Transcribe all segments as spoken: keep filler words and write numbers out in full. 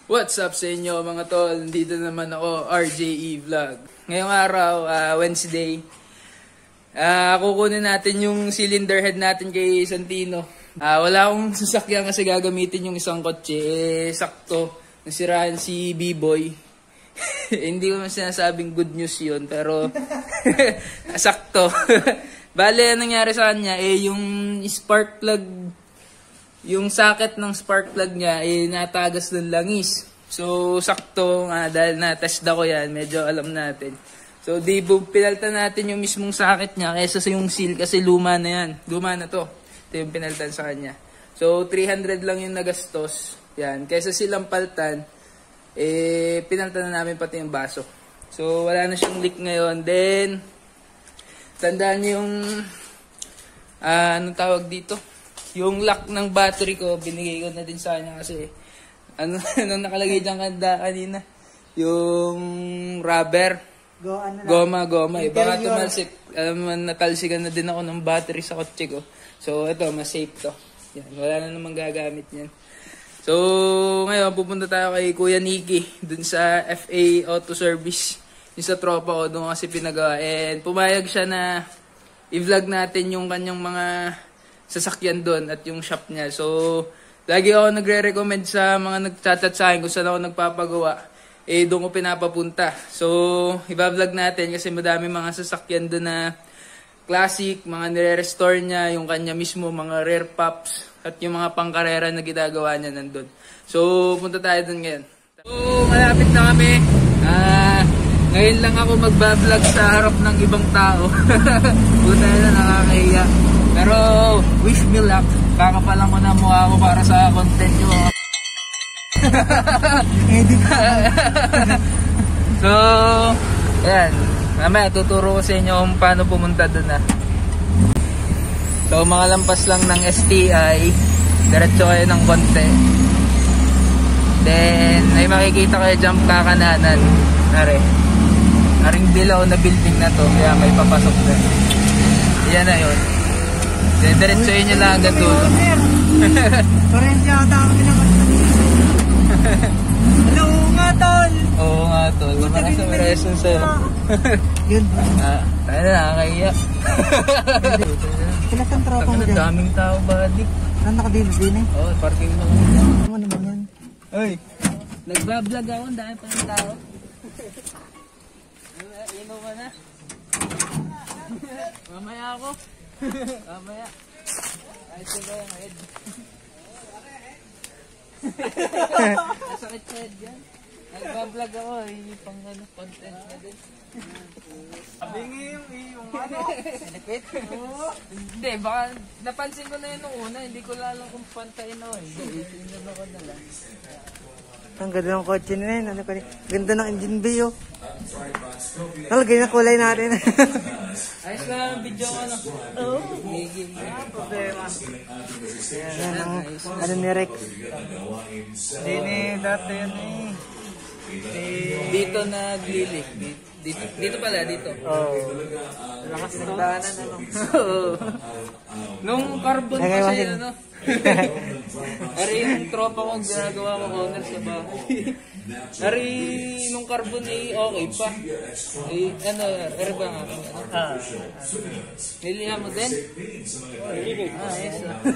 What's up sa inyo mga tol? Dito naman ako, R J E Vlog. Ngayong araw, uh, Wednesday, uh, kukunin natin yung cylinder head natin kay Santino. Uh, wala akong sasakyan kasi gagamitin yung isang kotse. Eh, sakto, nasiraan si B-Boy. Hindi ko man sinasabing good news yun, pero sakto. Bale, nangyari sa kanya, eh, yung spark plug, yung socket ng spark plug niya ay eh, natagas ng langis. So, sakto nga dahil na-test ako yan, medyo alam natin. So, di pinaltan natin yung mismong socket niya kaysa sa yung seal kasi luma na yan. Luma na to. Ito yung pinaltan sa kanya. So, three hundred lang yung nagastos. Yan. Kaysa silang paltan, eh, pinaltan na namin pati yung baso. So, wala na siyang leak ngayon. Then, tandaan niyo yung, uh, anong tawag dito? Yung lock ng battery ko, binigay ko na din sa kanya kasi ano, ano nakalagay dyan kanda kanina? Yung rubber. Go, ano goma, goma. Eh. Baka tumalsik. Alam mo, natalsikan na din ako ng battery sa kotse ko. So, ito, mas safe to. Yan, wala na namang gagamit yan. So, ngayon, pupunta tayo kay Kuya Nicky dun sa F A Auto Service. Yung sa tropa ko, doon kasi pinagawa. And pumayag siya na i-vlog natin yung kanyang mga sasakyan doon at yung shop niya. So, lagi ako nagre-recommend sa mga nagchat-chat sa akin kung saan ako nagpapagawa. Eh, doon ko pinapapunta. So, i-vlog natin kasi madami mga sasakyan doon na classic, mga nire-restore niya, yung kanya mismo, mga rare pops, at yung mga pangkarera na ginagawa niya nandun. So, punta tayo doon ngayon. So, malapit na kami. Ah, ngayon lang ako magbablog sa harap ng ibang tao. Buta na, nakakahiya. Pero, wish me luck. Kakapalan ko na mukha ko para sa content nyo. Edit ka. So, ayan. Mamaya, tuturo ko sa inyo kung paano pumunta doon na. So, makalampas lang ng S T I. Diretso kayo ng konti. Then, ay makikita kayo dyan kakananan. Nare. Naring dilaw na building na to. Kaya may papasok na. Yan na yun. Then, diretsoin nyo lang hanggang dulo. Korensya ata kami naman. Hello nga, tol! Oo nga, tol. Maraming sa reason sa'yo. Yun. Ah, tayo na, nakakahiya. Sila saan tropa mo dyan? Daming tao, buddy. Saan nakadilo din eh? Oo, oh, parking mo. Ano naman yan? Uy! Nagbablog ako, ang dami pa ng tao. Inom ka na. Mamaya ako. Mamaya. Ayos ko ba yung head? Masakit sa head yan. Nagbablog ako, eh, pang ano, content na din. Bingi yung iyong ano? Sinipit? Oo. Hindi, baka napansin ko na yun nung una, hindi ko lalo kung pantayin ako eh. Inom ako na lang. Ang ganda ng kotse na yun. Ano, ganda ng engine bay oh. Nalagay na kulay natin. Ayos lang ang video ko na. Oo. Gigil na. Problema. Yan ang ano ni Rex. Hindi ni dati yan eh. Dito naglilik. Dito, dito pala, dito. Oo. Lakas ng daanan, ano? Oo. Nung carbon Ay, kasi, ngayon. ano? Ari, yung tropa ko, ginagawa ko honor sa bahay. Ari, nung carbon eh, okay pa. Eh, ano, ari ba nga? Ah. Niliha mo din? Ah, yes.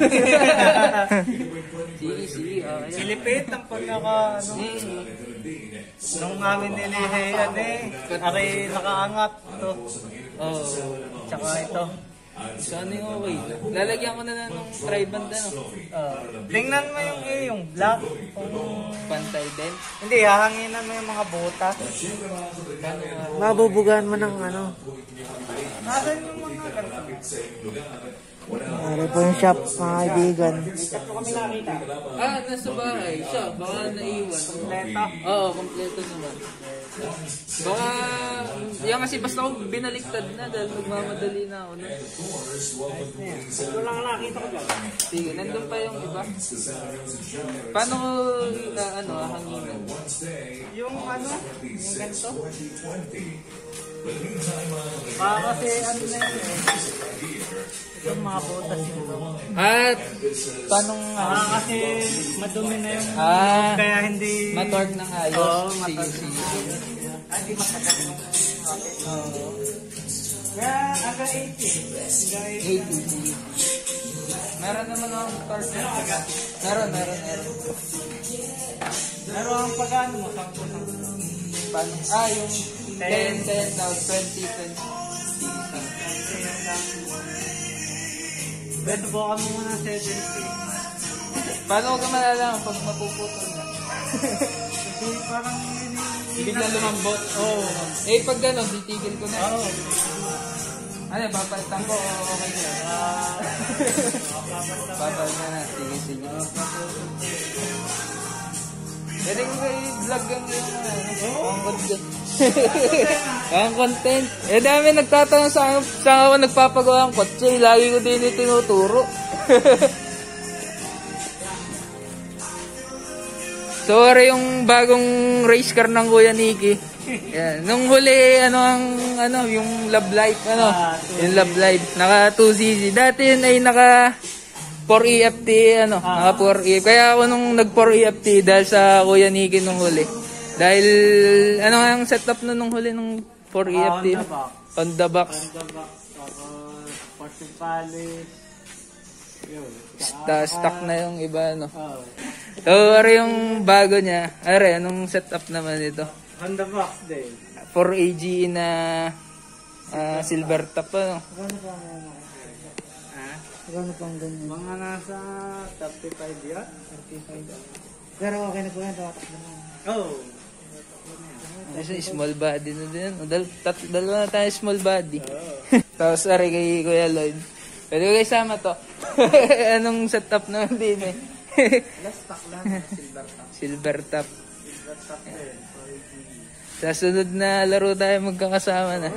Sige, sige. Okay. Silipit ang pagkaka ano. Nung namin nilihe yan eh. Ari nakaangat to. Oo. Tsaka ito. Sana yung okay. Lalagyan ko na na nung tri-band ano. Uh, tingnan mo yung eh, yung black. Kung... Pantay din. Hindi, hahanginan mo yung mga butas. Mabubugan mo ng ano. Nasaan yung mga ganito? Ano po yung shop, mga kaibigan. Ah, nasa bahay siya. Baka naiwan. Kompleto? Oo, kompleto naman. Baka, yan kasi basta ako binaliktad na dahil magmamadali na ako. Ito lang ang nakita ko dyan. Sige, nandun pa yung iba. Paano ko, uh, ano, hanginan? Yung ano, yung ganito. Baka kasi ano na yun eh. Yung mga putas yun. At, paano nga? Ah, kasi madumi na yung Ah, kaya hindi... matork ng ayos. Oo, Sige, matork. sige. Ah, hindi masagat yung Oo. kaya aga eighty. Aga eighty. eighty. Meron naman akong torque. Meron, meron, meron. Pero ang pag-ano mo, sampo sampo. Paano? Ah, yung ten, ten, now twenty, twenty. Pwede po kami muna seventy. Paano ko malalaman pag mapuputol na? Kasi parang yun yung... Bigla lumambot. Oo. Eh, pag gano'n, titigil ko na. Oo. Ano, papalitan ko o okay na? Ah, Papalitan na. Sige, sige. Pwede ko kayo vlog ang yung ano, ang content. Ang content. Eh, dami nagtatanong sa akin, saan ako nagpapagawa ng kotse. Lagi ko din yung tinuturo. So, ari yung bagong race car ng Kuya Nicky. Yan. Nung huli, ano ang, ano, yung Love Life, ano, Ah, yung Love Life, naka two C C. Dati yun ay naka four E F T, ano, Ah. naka four E F T. Kaya ako nung nag four E F T dahil sa Kuya Nicky nung huli. Dahil, ano ang setup na nung huli nung four E F T? on the box. On the box. On the box. Tapos, Fortune Palace. Yun. Sta- Stock na yung iba, ano. Oo. So, ari yung bago niya. Ari, anong setup naman ito? On the box din. four A G na ah, silver top, ano. Gano'n pa ang Ha? Gano'n pang ganyan? Mga nasa thirty-five yan? thirty-five. Pero okay na po yan, tawatak na lang. Oo. Kasi small body na din. Dal tat dalawa na tayo small body. Oo. Tapos ari kay Kuya Lloyd. Pwede ko kayo sama to. Anong setup naman din eh. Last pack lang. Silver top. Silver top. Silver top din. Sa sunod na laro tayo magkakasama na.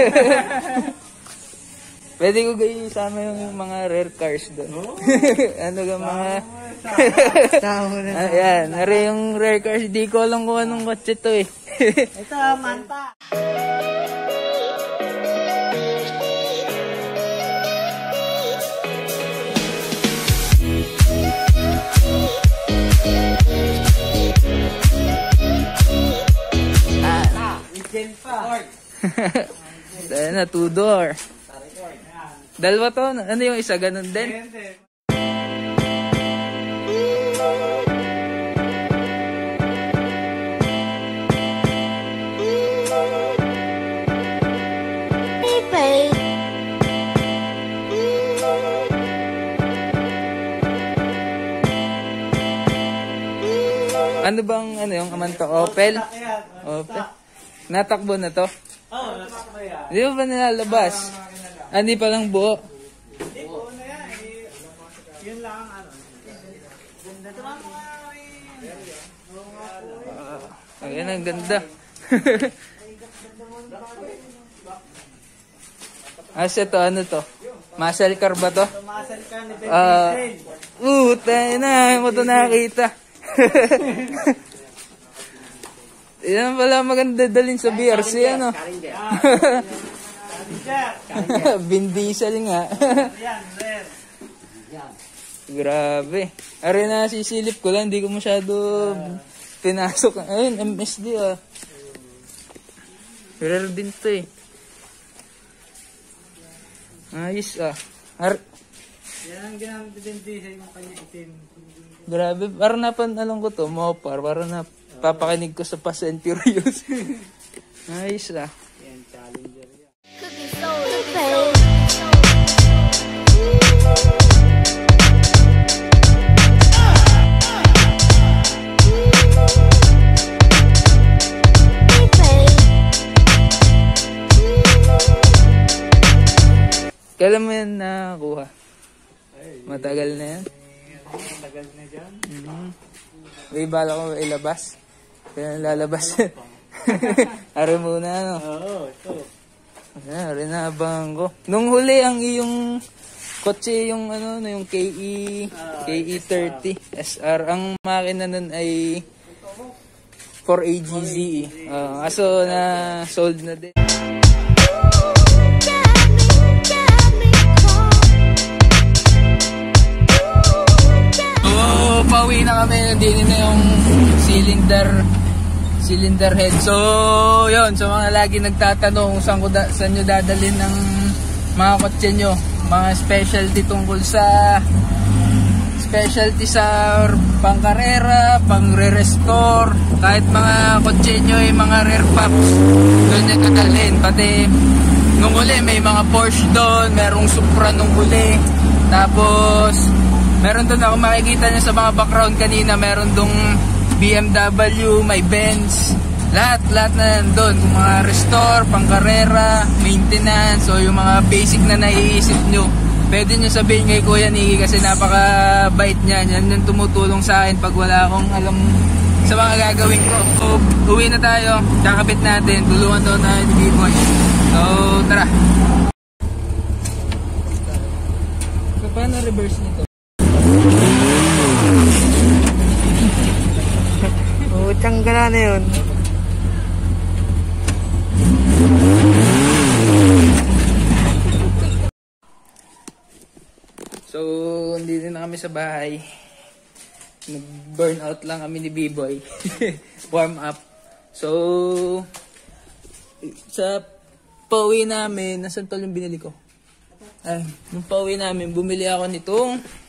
Pwede ko kayo isama yung mga rare cars doon. Ano ka mga... Tao na. Ayan, nari yung rare cars. Di ko alam kung anong kotse to eh. Ito, manta. Engine pa. Dahil na, two door. Dalawa to. Ano yung isa? Ganun din? Ano bang, ano yung amanta? Opel? Opel? Natakbo na to? Oo, natakbo yan. Hindi ba nilalabas? Ah, hindi pa lang buo. Hindi po na yan. eh, Yun lang ang ano. Ganda ito lang mga Ayan, ang ganda. Ah, ito, ano to? Muscle car ba to? tumasal ka ni Ben Ah, Diesel. uh, tayo na. Mo to nakakita. Yan pala maganda dalhin sa B R C, ano? Vin Diesel nga. Yan, rare. Grabe. Are na sisilip ko lang, hindi ko masyado pinasok. Ayun, M S D ah. Rare din to eh. Ayos ah. Ar Yan ang ginamit ni Ben Diesel yung kanya itim. Grabe, parang napan alam ko to, Mopar, parang na papakinig ko sa Fast and Furious. Ayos ah. Yan, Challenger yan. Kailan mo yan nakakuha? Matagal na yan. Matagal na dyan. Mm-hmm. May bala ko ilabas. Kaya lalabas. Ari muna, ano? Oo, ito. Ayan, rinabangan ko. Nung huli, ang iyong kotse, yung ano, no, yung K E, K E thirty S R. Ang makina nun ay four A G Z E. Uh, aso na sold na din. pauwi na kami. Nandito na yung cylinder cylinder head. So, yun. So, mga lagi nagtatanong saan, ko da, saan nyo dadalhin ng mga kotse nyo. Mga specialty tungkol sa specialty sa pang-karera, pang-re-restore. Kahit mga kotse nyo ay mga rare packs. Doon nyo dadalhin. Pati, nung uli, may mga Porsche doon. Merong Supra nung uli. Tapos, meron doon ako makikita nyo sa mga background kanina. Meron doon B M W, may Benz, lahat, lahat na nandun. Kung mga restore, pang-karera, maintenance, o yung mga basic na naiisip nyo, pwede nyo sabihin kay Kuya Nicky kasi napaka-bait niya. Yan yung tumutulong sa akin pag wala akong alam sa mga gagawin ko. So, uwi na tayo, kakabit natin, tulungan doon na ni B-Boy. So, tara. So, paano reverse nito? Tiyangga na yun. So, hindi na kami sa bahay. Nag-burn out lang kami ni B-Boy. Warm up. So, sa pauwi namin, nasan tol yung binili ko? Ay, nung pauwi namin, bumili ako nitong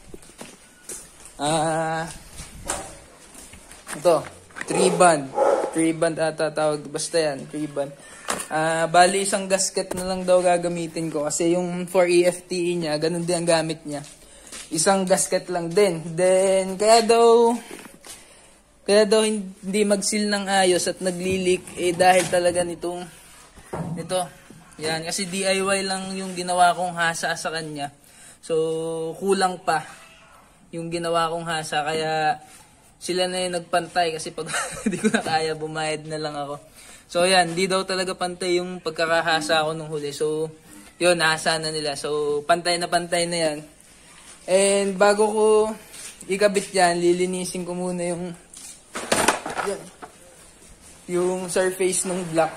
ah, uh, ito. three band. three band ata tawag. Basta yan. three band. Uh, bali, isang gasket na lang daw gagamitin ko. Kasi yung for E F T E niya, ganun din ang gamit niya. Isang gasket lang din. Then, kaya daw, kaya daw hindi mag-seal ng ayos at naglilik. Eh, dahil talaga nitong, nito. Yan. Kasi D I Y lang yung ginawa kong hasa sa kanya. So, kulang pa yung ginawa kong hasa. Kaya, sila na yung nagpantay kasi pag hindi ko na kaya, bumayad na lang ako. So, yan. Di daw talaga pantay yung pagkakahasa ko nung huli. So, yun, nahasa na nila. So, pantay na pantay na yan. And, bago ko ikabit yan, lilinisin ko muna yung yan, yung surface ng block.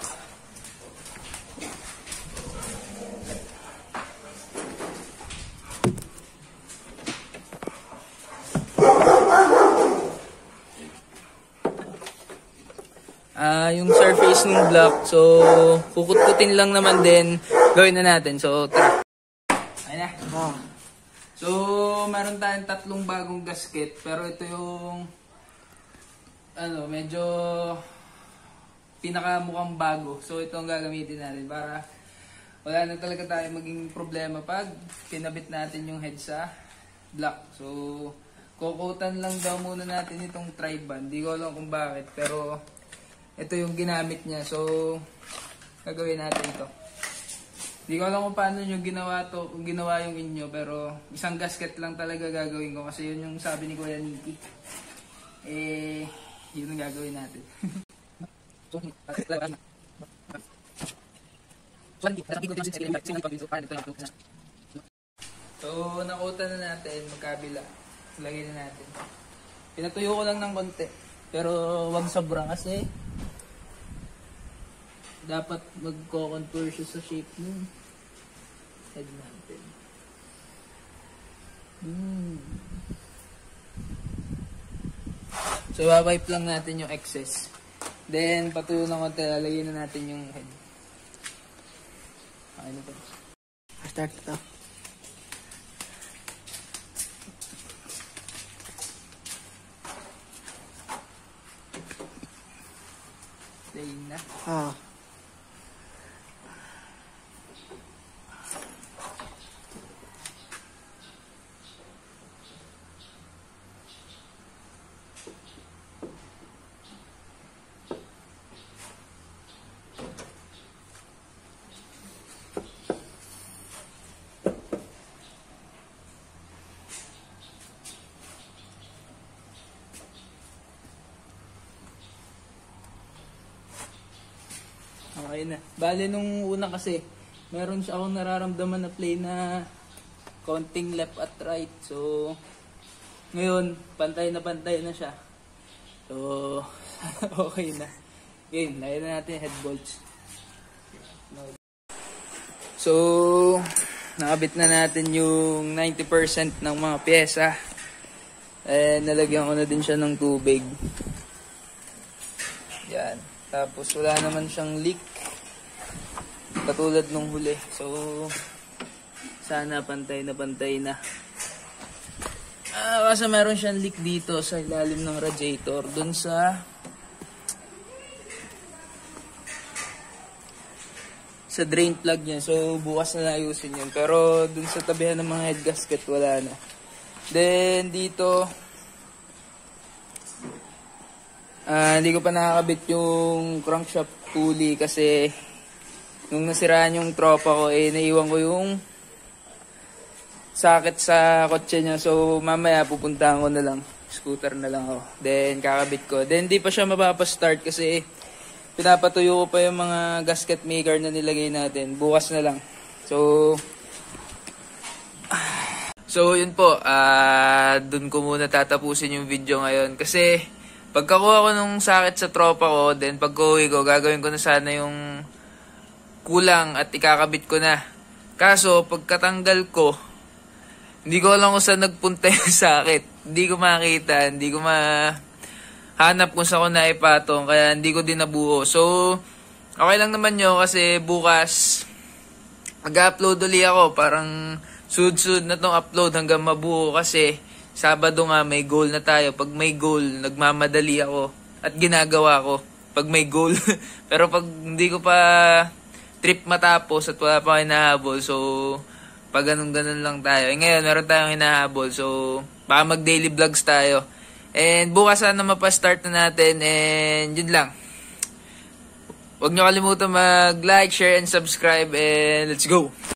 Uh, yung surface ng block. So, kukut-kutin lang naman din. Gawin na natin. So, tara. Ayun na. Oh. So, meron tayong tatlong bagong gasket. Pero ito yung ano, medyo pinakamukhang bago. So, ito ang gagamitin natin para wala na talaga tayo maging problema pag pinabit natin yung head sa block. So, kukutan lang daw muna natin itong tri-band. Di ko alam kung bakit. Pero, ito yung ginamit niya. So, gagawin natin ito. Hindi ko alam kung paano nyo ginawa to, kung ginawa yung inyo, pero isang gasket lang talaga gagawin ko kasi yun yung sabi ni Kuya Nicky. Eh, yun ang gagawin natin. So, nakutan na natin, magkabila. Lagay na natin. Pinatuyo ko lang ng konti, pero wag sobra kasi dapat magko-contour siya sa shape ng head natin. Hmm. So, wipe lang natin yung excess. Then, patuyo ng konti, lalagyan na natin yung head. Okay na ito. Start ito. Play na. Ah. Okay na. Bale nung una kasi, meron siya akong nararamdaman na play na konting left at right. So, ngayon, pantay na pantay na siya. So, okay na. Game, lagyan na natin head bolts. So, nakabit na natin yung ninety percent ng mga pyesa. Eh, nalagyan ko na din siya ng tubig. Yan. Tapos wala naman siyang leak. Katulad nung huli. So, sana pantay na pantay na. Ah, kasi meron siyang leak dito sa ilalim ng radiator. Dun sa... sa drain plug niya. So, bukas na ayusin yun. Pero, dun sa tabihan ng mga head gasket, wala na. Then, dito, uh, hindi ko pa nakakabit yung crankshaft pulley kasi nung nasiraan yung tropa ko, eh, naiwan ko yung sakit sa kotse niya. So, mamaya pupuntahan ko na lang. Scooter na lang ako. Then, kakabit ko. Then, di pa siya mapapastart kasi pinapatuyo ko pa yung mga gasket maker na nilagay natin. Bukas na lang. So, So, yun po, uh, dun ko muna tatapusin yung video ngayon. Kasi, pagkakuha ko nung sakit sa tropa ko, then pagka-uwi ko, gagawin ko na sana yung kulang at ikakabit ko na. Kaso, pagkatanggal ko, hindi ko alam kung saan nagpunta yung sakit. Hindi ko makita, hindi ko mahanap kung saan ko naipatong, kaya hindi ko din nabuo. So, okay lang naman yun kasi bukas, mag-upload ulit ako, parang... Sud-sud na tong upload hanggang mabuo kasi Sabado nga may goal na tayo. Pag may goal, nagmamadali ako at ginagawa ko pag may goal. Pero pag hindi ko pa trip matapos at wala pa hinahabol, so pag ganun-ganun lang tayo. E ngayon, meron tayong hinahabol, so baka mag-daily vlogs tayo. And bukas sana mapastart na natin and yun lang. Huwag nyo kalimutan mag-like, share, and subscribe and let's go!